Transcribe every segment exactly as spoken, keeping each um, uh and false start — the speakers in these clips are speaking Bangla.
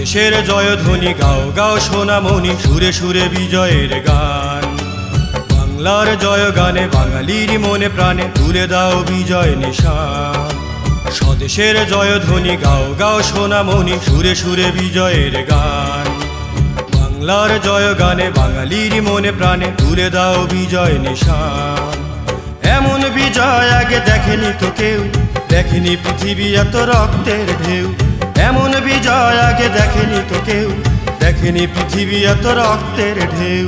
স্বদেশের জয়ধ্বনি গাও গাও সোনামণি, সুরে সুরে বিজয়ের গান। বাংলার জয়গানে বাঙালির মনে প্রাণে তুলে দাও বিজয় নিশান। স্বদেশের জয়ধ্বনি গাও গাও সোনামণি, সুরে সুরে বিজয়ের গান। বাংলার জয়গানে বাঙালির মনে প্রাণে তুলে দাও বিজয় নিশান। এমন বিজয় আগে দেখেনি তো কেউ, দেখেনি পৃথিবী এত রক্তের ঢেউ। এমন বিজয় আগে দেখেনি তো কেউ, দেখেনি পৃথিবী এত রক্তের ঢেউ।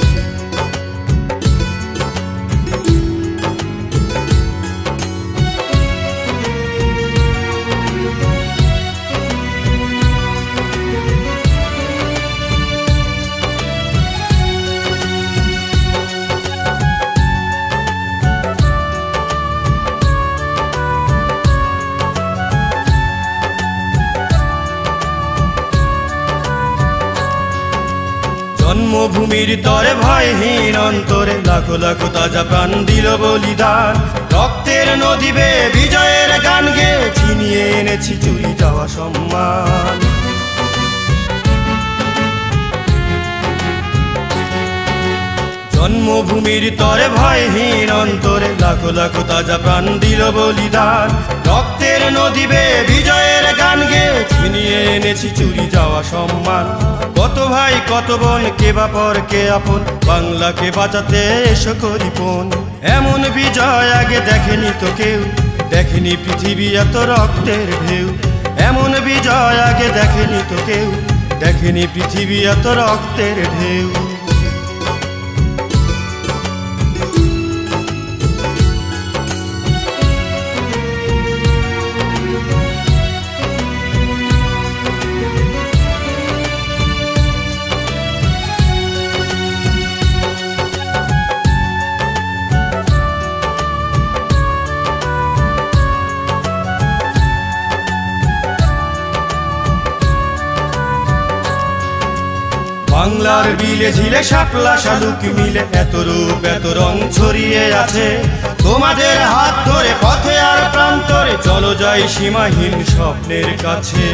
জন্মভূমির তরে ভয়হীন অন্তরে লাখো লাখো তাজা প্রাণ দিল বলিদান। রক্তের নদী বেয়ে বিজয়ের গান গেয়ে ছিনিয়ে এনেছি চুরি যাওয়া সম্মান। জন্মভূমির তরে ভয়হীন অন্তরে লাখো লাখো তাজা প্রাণ দিল বলিদান। রক্তের নদী বেয়ে বিজয়ের গান গেয়ে ছিনিয়ে এনেছি চুরি যাওয়া সম্মান। কত ভাই কত বোন, কে বা পর কে আপন, বাংলাকে বাঁচাতে এসো করিপন। এমন বিজয় আগে দেখেনি তো কেউ, দেখেনি পৃথিবী এত রক্তের ঢেউ। এমন বিজয় আগে দেখেনি তো কেউ, দেখেনি পৃথিবী এত রক্তের ঢেউ। বাংলার বিলে ঝিলে শাপলা শালুকি মিলে এত রূপ এত রং ছড়িয়ে আছে। তোমাদের হাত ধরে পথে আর প্রান্তরে চলো যাই সীমাহীন স্বপ্নের কাছে।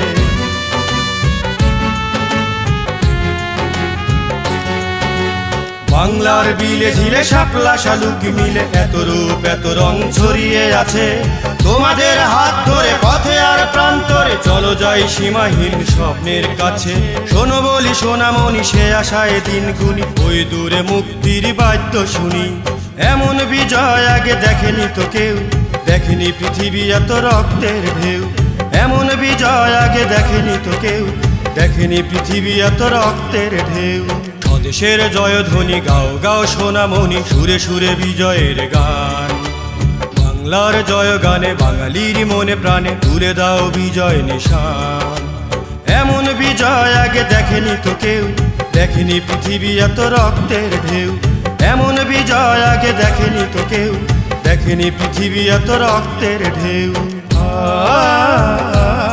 বাংলার বিলে ঝিলে শাপলা শালুকি মিলে এত রূপ এত রং ছড়িয়ে আছে। তোমাদের হাত ধরে পথে আর প্রান্তরে চলো যাই সীমাহীন স্বপ্নের কাছে। শোনো বলি সোনামণি, সে আশায় দিন গুনি, ওই দূরে মুক্তির বাদ্য শুনি। এমন বিজয় আগে দেখেনি তো কেউ, দেখেনি পৃথিবী এত রক্তের ঢেউ। এমন বিজয় আগে দেখেনি তো কেউ, দেখেনি পৃথিবী এত রক্তের ঢেউ। স্বদেশের জয়ধ্বনি গাও গাও সোনামণি, সুরে সুরে বিজয়ের গান। বাংলার জয়গানে বাঙালির মনে প্রাণে তুলে দাও বিজয় নিশান। এমন বিজয় আগে দেখেনি তো কেউ, দেখেনি পৃথিবী এত রক্তের ঢেউ। এমন বিজয় আগে দেখেনি তো কেউ, দেখেনি পৃথিবী এত রক্তের ঢেউ। আ